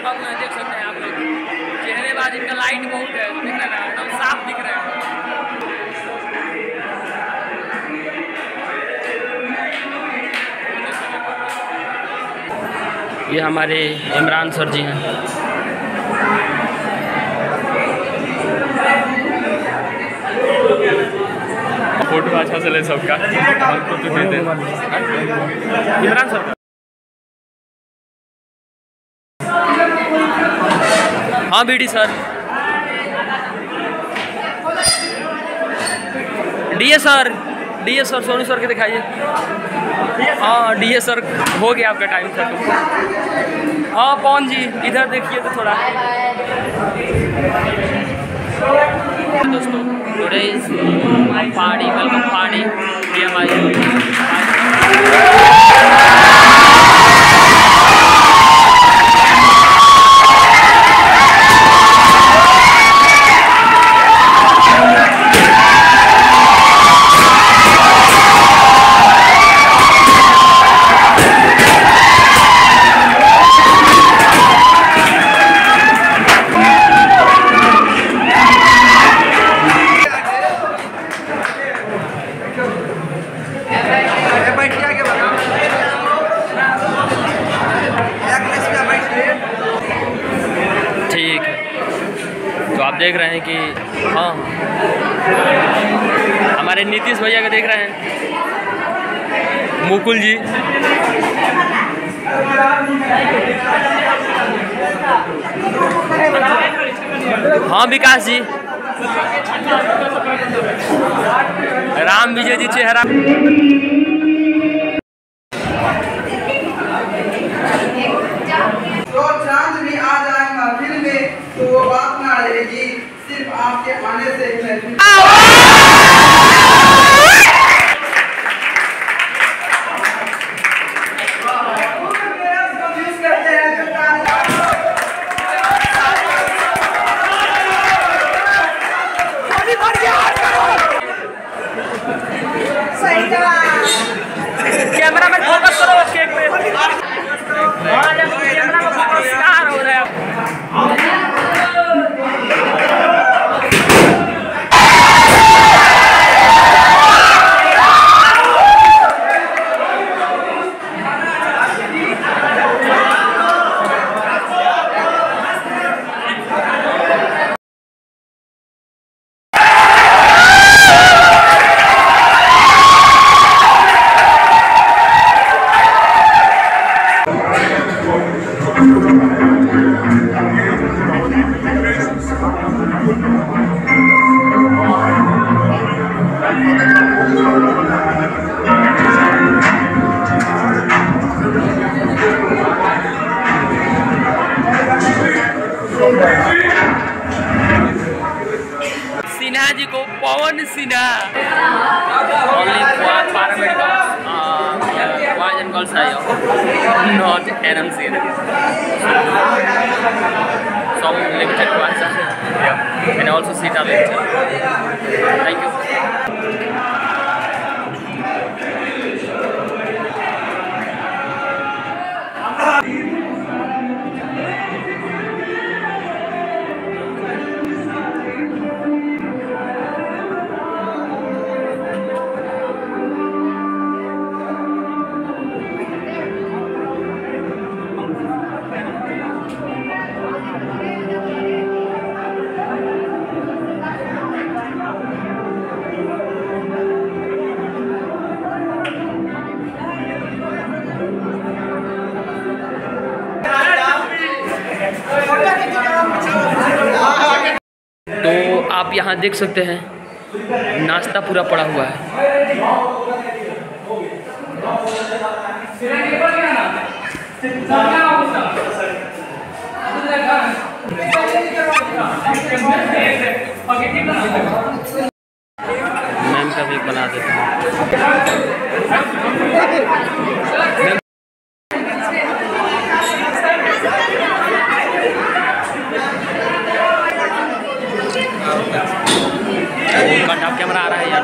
लगभग में देख सकते हैं आप लोग, चेहरेबाज इनका लाइट बहुत है, दिख रहा है एकदम साफ दिख रहा है। ये हमारे इमरान सर जी हैं। फोटो अच्छा चले सबका, हमको तो दे दे इमरान सर। हाँ BD sir, DA sir, Sonu sir के दिखाइए। हाँ डीए सर, हो गया आपका टाइम खत्म। हाँ पवन जी इधर देखिए तो थोड़ा। दोस्तों today is party, welcome party PMI। आप देख रहे हैं कि हाँ हमारे नीतीश भैया को देख रहे हैं, मुकुल जी, हाँ विकास जी, राम विजय जी चेहरा। तो चांद भी आ जाए महफिल में तो वो बात ना रहेगी, सिर्फ आपके आने से ही महफिल। कैमरा में फोकस करो केक पे। कैमरा में फोकस हो रहा है। सिन्हा जी को पवन Sinha only for paramedics boys and girls not NMC some limited ones and also seat are limited. Thank you. तो आप यहाँ देख सकते हैं नाश्ता पूरा पड़ा हुआ है। मैम का भी बना देते हैं। उनका कैमरा आ रहा है यार।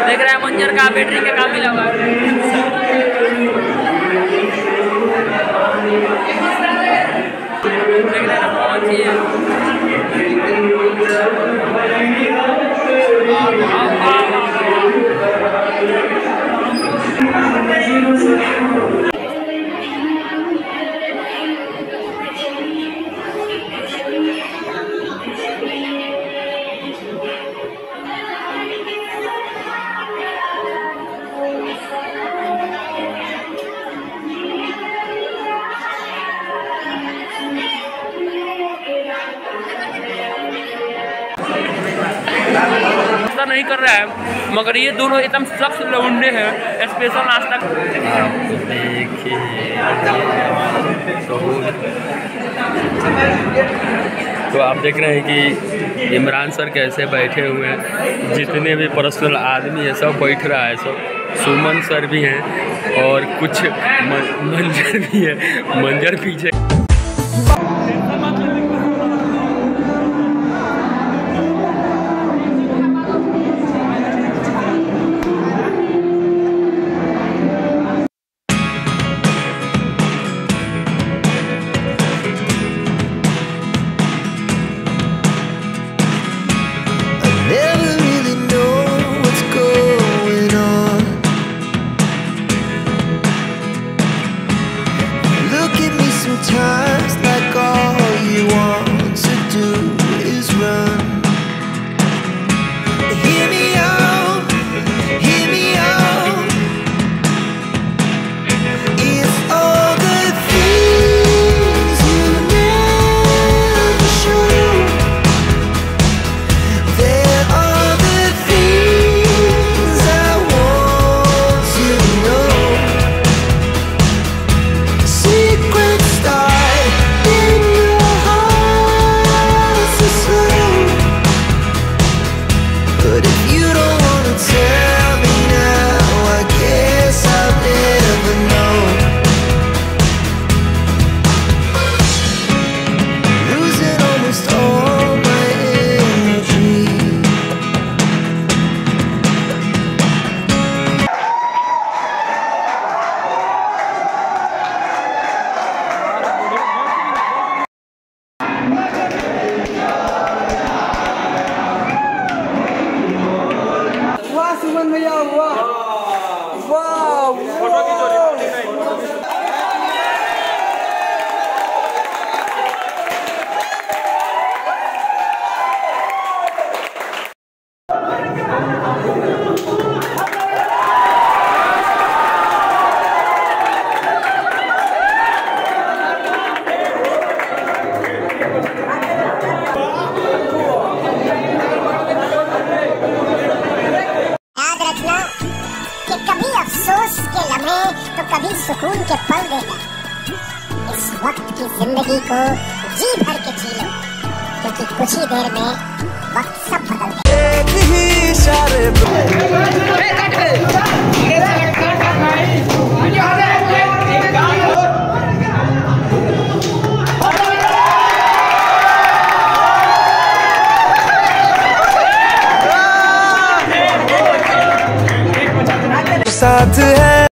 देख रहे हैं मंजर का बैटरी का काम मिला हुआ है। देख रहे हैं नहीं कर रहा है, मगर ये दोनों एकदम सख्त लौंडे हैं। स्पेशल नाश्ता देखिए, तो आप देख रहे हैं कि इमरान सर कैसे बैठे हुए हैं। जितने भी पर्सनल आदमी है सब बैठ रहा है, सब सुमन सर भी हैं और कुछ मंजर भी है, मंजर पीछे। Sometimes like all you want to do is run. Hear me out, hear me out. If all the things you never show, there are the things I want to know. Secrets but if you don't wanna tell me now, I guess I'll never know. Losing almost all my energy. वाह सुमन भैया, वाह वाह। कभी अफसोस के लम्हे तो कभी सुकून के पल देगा। इस वक्त की जिंदगी को जी भर के जी लो, क्योंकि कुछ ही देर में वक्त सब बदल साथ है।